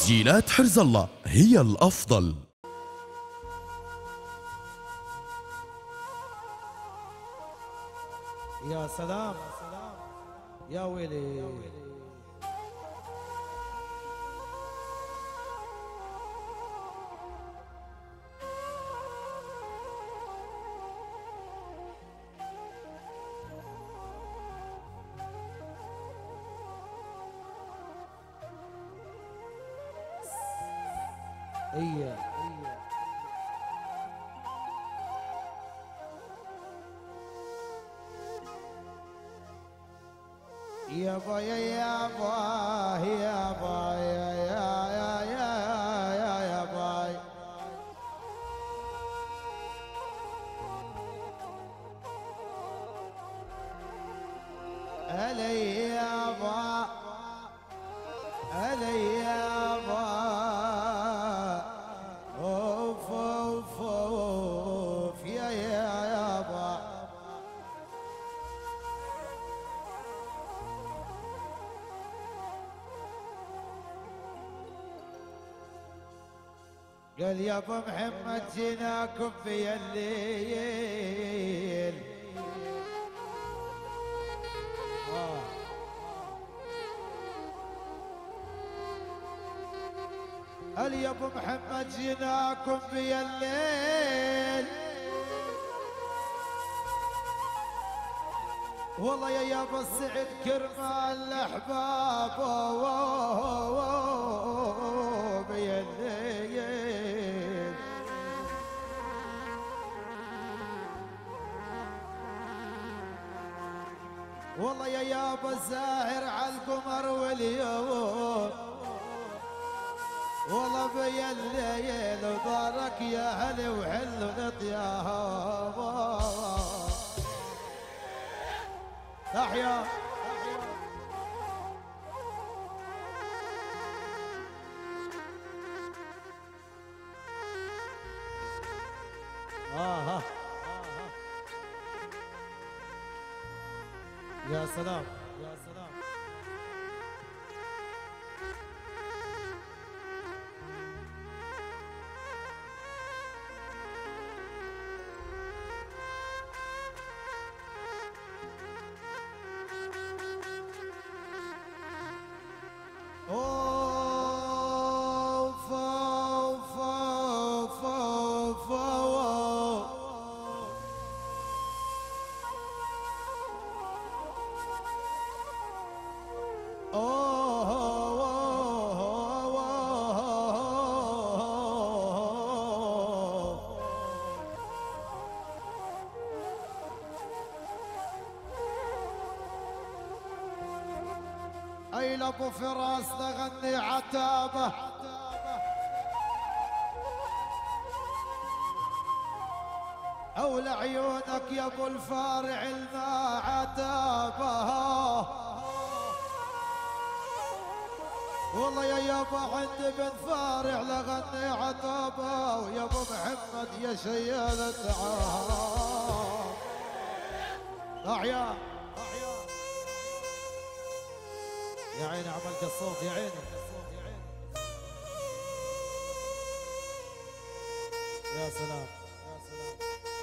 تسجيلات حرز الله هي الأفضل. يا سلام يا ويلي. هي يا بايا يا باي يا باي يا باي علي يا با علي يا با اوف اوف اوف يا با. قال يا ابو محمد جيناكم في الليل. قال يا ابو محمد جيناكم في الليل. والله يا ابو السعد كرمال الاحباب في الليل. والله يا ابو الزاهر على القمر واليوم. والله بيا الليل ودارك يا هلي وحلو نطياها. تحيا يا سلام يا سلام. اوف اوف اوف اوف اي لابو فراس تغني عتابه. او لعيونك يا ابو الفارع الما عتابه. والله يا يابا عندي بن فارع لغني عتابه. ويا ابو محمد يا شيال الدعاء. احيا يا عيني عملت الصوت يا عيني يا سلام يا سلام.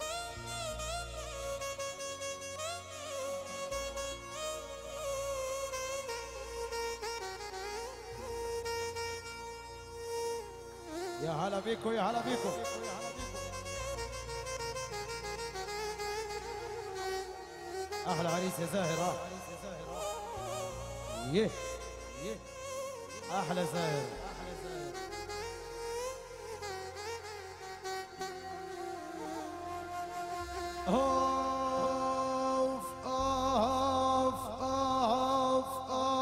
يا هلا بيكو يا هلا بيكو. احلى عريس يا زاهر. يه احلى زاهر. اوف اوف اوف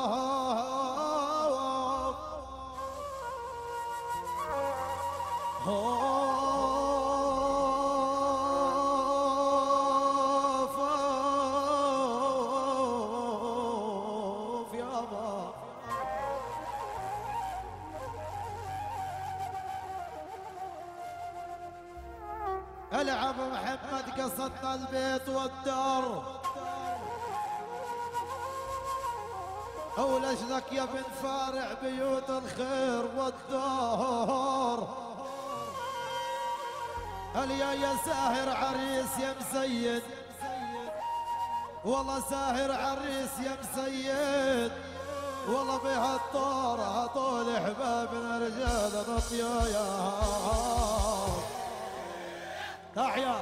اوف العب محمد قصدنا البيت والدار. ولجلك يا بن فارع بيوت الخير والدهور. يا ساهر عريس يا مسيد، والله ساهر عريس يا مسيد، والله بهالطور هطول احبابنا رجال الطيايا. تحيا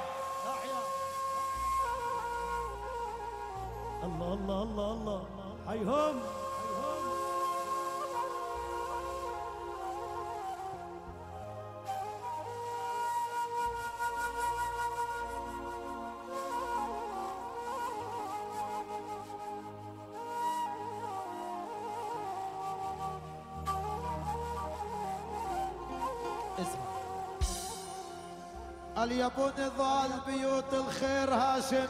الله الله الله الله حيهم. اسمع اليابو نضال بيوت الخير هاشم،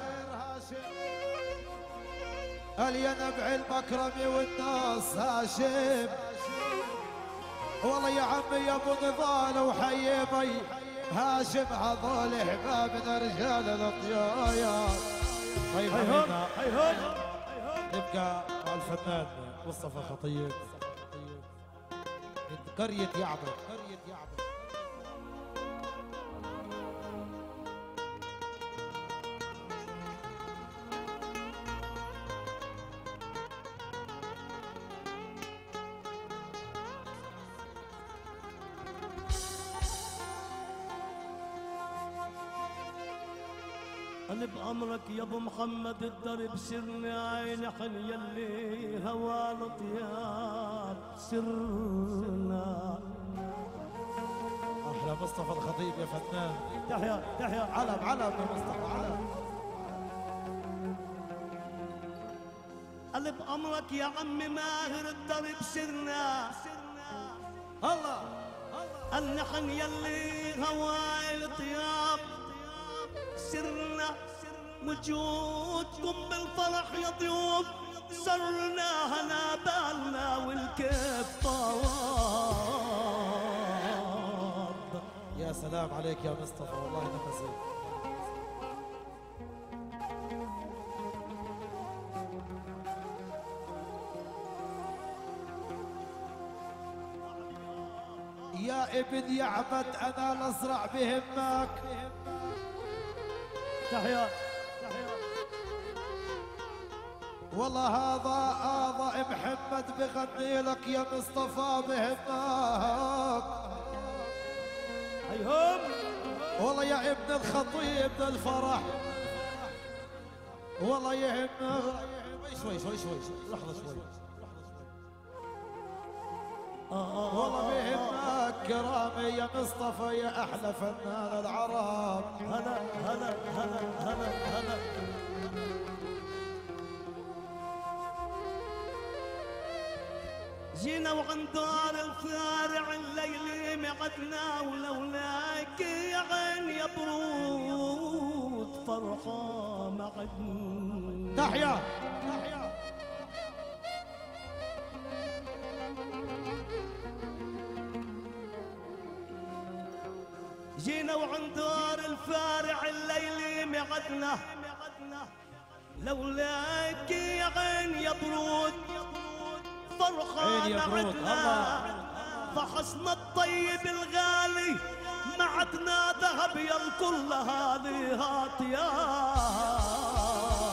يا نبع المكرمي والناس هاشم. والله يا عمي يا ابو نضال وحيبي هاشم، هذول احبابنا رجال الاطيايا. طيب حيهم نبقى مع الفنان مصطفى خطيب من قرية يعبر. أنا بأمرك يا أبو محمد الدرب سرني عين حن يلي هوا الطياب سرنا. أحلى مصطفى الخطيب يا فنان. تحيا تحيا علم يا مصطفى علم. أنا بأمرك يا عمي ماهر الدرب سرنا. الله النحن يلي هواي الطياب سرنا، وجودكم بالفرح يا ضيوف سرنا، هنا بالنا والكيف طواب. يا سلام عليك يا مصطفى، والله نفسي. يا ابن يعبد انا الازرع بهمك. تحيا والله هذا محمد بغني لك يا مصطفى بهمك. هيهم والله يا ابن الخطيب الفرح، والله يهمك. شوي لحظة شوي. والله بهمك كرامي يا مصطفى يا احلى فنان العرب. هلا هلا هلا هلا هلا. جينا وعند دار الفارع الليلي معدنا، ولولاك يا عين يا برود فرحة معدنا. تحيا جينا وعند دار الفارع الليلي معدنا، لولاك يا عين يا برود فرحة معدنا. فحصنا الطيب الغالي معدنا ذهب يا الكل هذه هاتياب.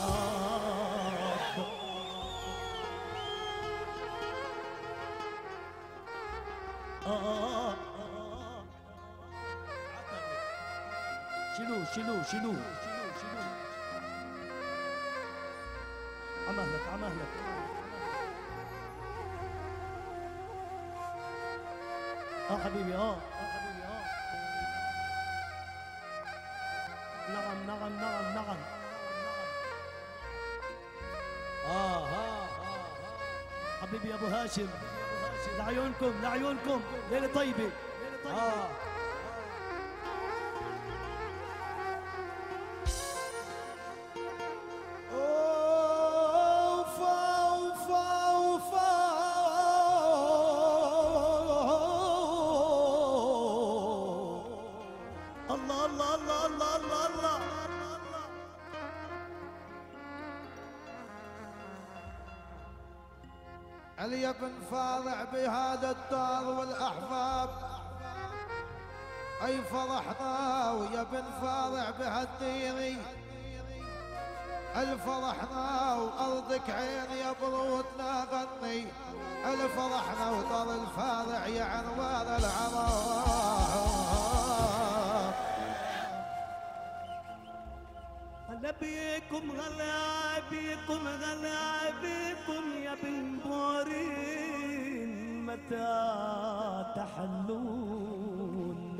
شنو عمهلك حبيبي نعم حبيبي يا ابو هاشم، لعيونكم ليله طيبه. الله علي بن فاضع بهذا الدار والأحباب، أي فرحنا ويا بن فاضع بهالديري، الفرحنا وأرضك عين يا برود لا غني، الفرحنا وطر الفاضع يا عنوان العرب. هلا بيكم غلا بيكم غلا بيكم يا بن بورين، متى تحلون؟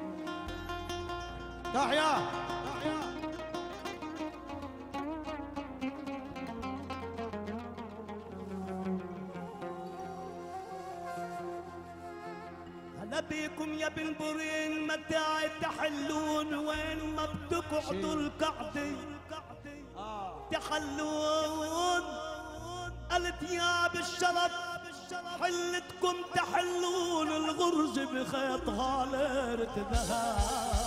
تحيا هلا بيكم يا بن بورين، متى تحلون؟ وين ما بتقعدوا القعدة تحلون، الثياب الشرف حلتكم تحلون، الغرز بخيطها ليرة ذهب.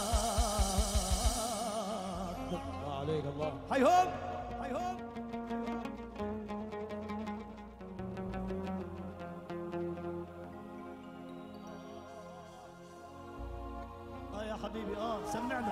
عليك الله. هيهم هيهم يا حبيبي سمعنا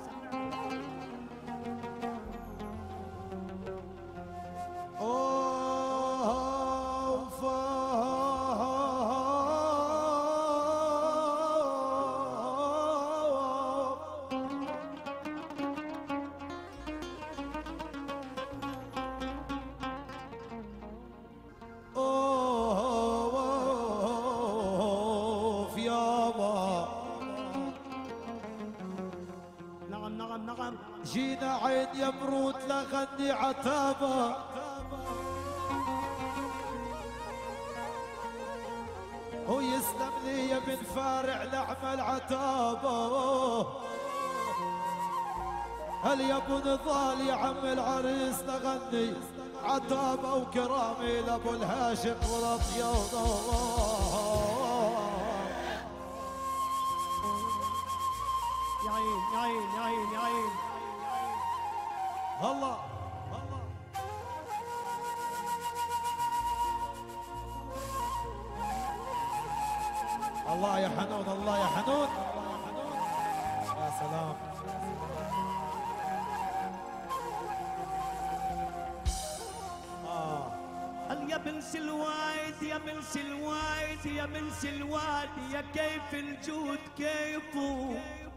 جينا عين يمرود لغني عتابة، ويسلم لي يا بن فارع لعمل عتابة، هل يا بن ضال يا عم العريس لغني عتابة، وكرامي لابو الهاشم ورضي يا عين يا عين يا عين يا عين. الله الله يا حنون، الله يا حنون، يا سلام. هل يا بن سلوايد يا بن سلوايد يا بن سلواد، يا كيف الجود كيفه،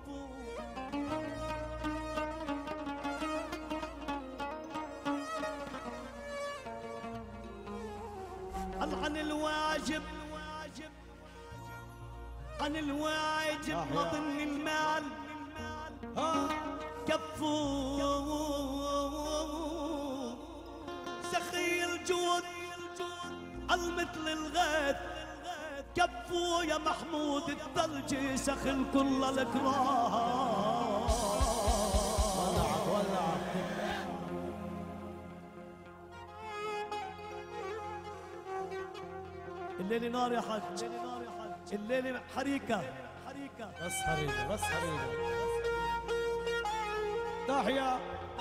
عن الواجب عن الواجب مضن المال كفوه، سخي الجود المثل الغيث كفوه، يا محمود الثلج سخن كل الكراه. الليل نار يا حج، الليل حريكة بس حريقة بس حريقة. تحيا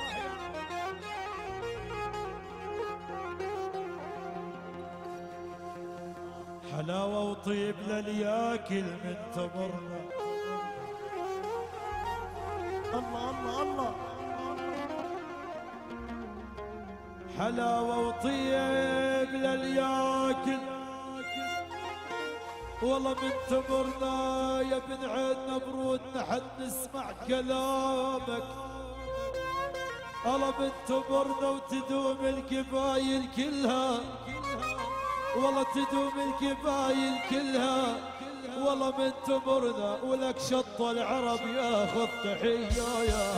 حلاوة وطيب للياكل من تمرنا. الله الله الله. حلاوة وطيب للياكل والله من تمرنا يا بن عيدنا برود نحن نسمع كلامك. الله من تمرنا وتدوم القبايل كلها، والله تدوم القبايل كلها، والله من تمرنا ولك شط العرب ياخذ تحية يا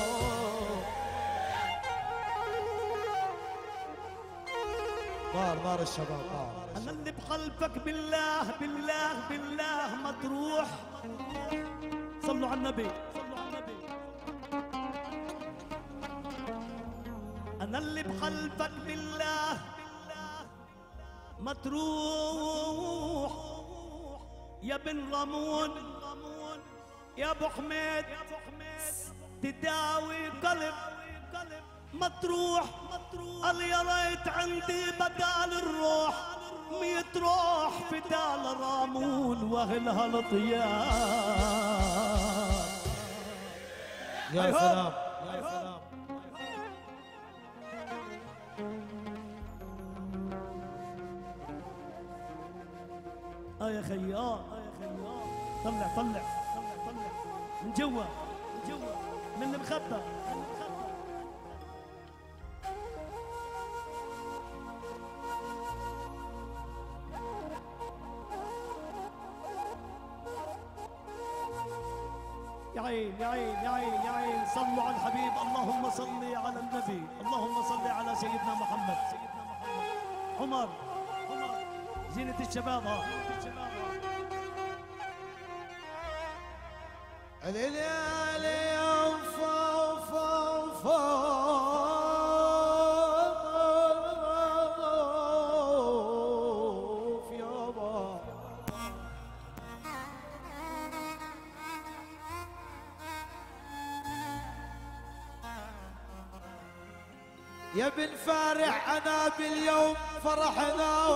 نار الشباب. أنا اللي بخلفك بالله بالله بالله ما تروح، صلوا على النبي صلوا على النبي. أنا اللي بخلفك بالله ما تروح، يا بن رمون يا ابو حميد تداوي قلب مطروح. قال يا ريت عندي بدال الروح، ميت روح فدال رامون واهلها الطيار. يا سلام يا سلام. يا خيار طلع طلع من جوا من المخبى. يا عين يا عين يا عين يا عين، صلوا على الحبيب. اللهم صل على النبي، اللهم صل على سيدنا محمد. عمر زينة الشباب. الليالي يابا يا بن فارح انا باليوم فرحنا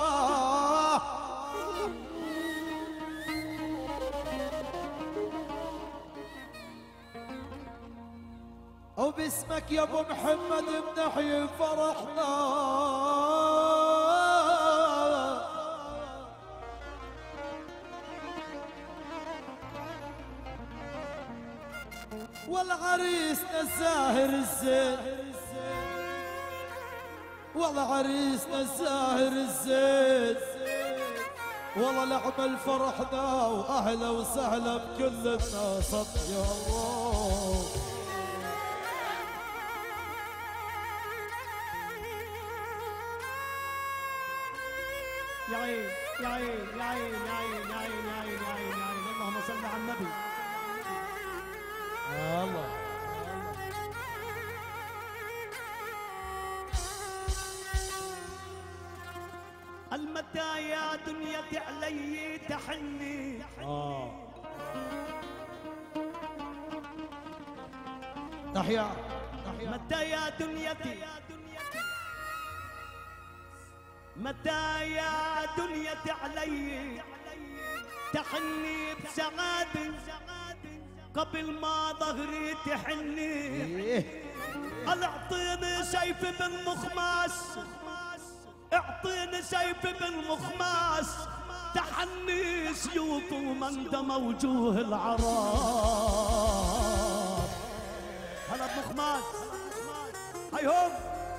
وباسمك يا ابو محمد بنحيي فرحنا. والعريسنا الزاهر الزين، والله عريسنا الزاهر الزين، والله العمل فرحنا واهلا وسهلا بكل الناس. يا الله يا عين يا عين يا عين يا عين يا عين يا عين يا عين يا عين. اللهم صل على النبي. الله المتى يا دنيتي علي تحني. تحيا متى يا دنيتي، متى يا دنيتي علي تحني بسعادة قبل ما ظهري تحني. اعطيني سيف بالمخماس، اعطيني سيف بالمخماس تحني سيوط ومندم وجوه العرب. هلا بمخماس هيهم.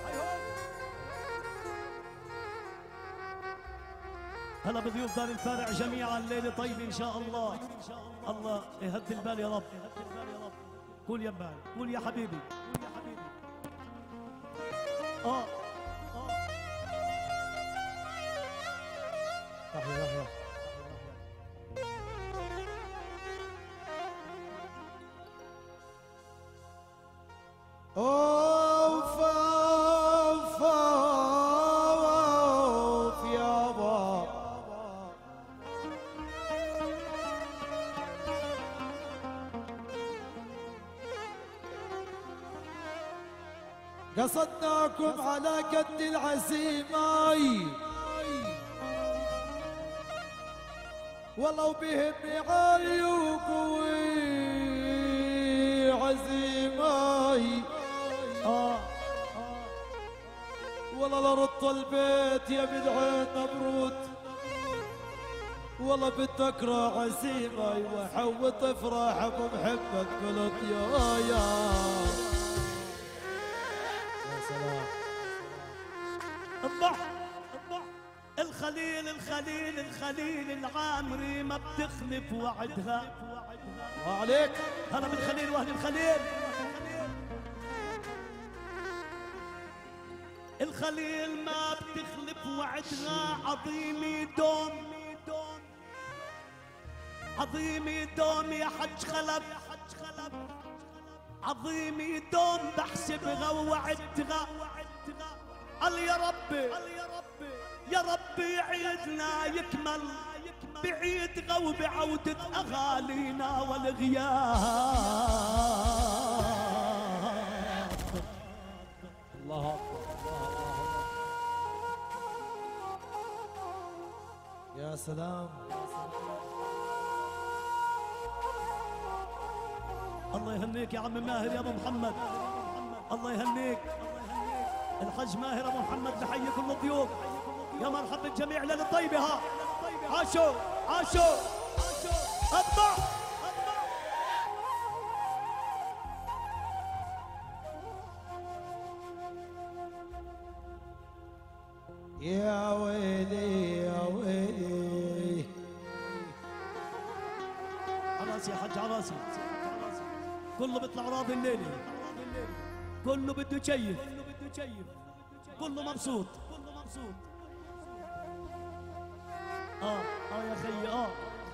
هلا بضيوف دار الفارع جميعا. ليلة طيبة ان شاء الله. الله يهدي البال يا رب. قول يا بال، قول يا حبيبي. تحيا اوف اوف اوف يابا. قصدناكم على قد العزيمة، ولو بهمني عالي وقوي عزيمة. والله لرد البيت يا بدعين مبرود، والله بتكره عزيمة وحوط افراح ابو محمد بلد. يا سلام. الضح الخليل الخليل الخليل العامري ما بتخلف وعدها. عليك. هلا بالخليل واهل الخليل. الخليل ما بتخلف وعدها. عظيمي دوم عظيمي دوم يا حج خلف. عظيمي دوم بحسبها ووعدتها. قال يا ربي يا ربي عيدنا يكمل بعيدها وبعودة أغالينا والغياب. الله أكبر. يا سلام. الله يهنيك يا عم ماهر يا ابو محمد، الله يهنيك. الحج ماهر ابو محمد بحيي كل الضيوف. يا مرحبا بالجميع ليلة طيبة. ها عاشوا عاشوا اطبع. يا ويلي يا ويلي، عراسي يا حج عراسي، كله بيطلع راضي الليلة، كله بده يشيف، كله مبسوط. يا خيي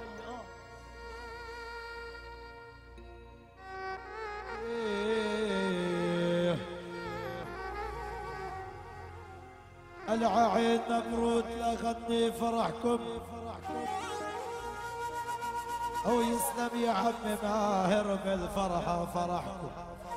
العين نمرود لغني فرحكم، او يسلم يا عم ماهر بالفرحة فرحكم.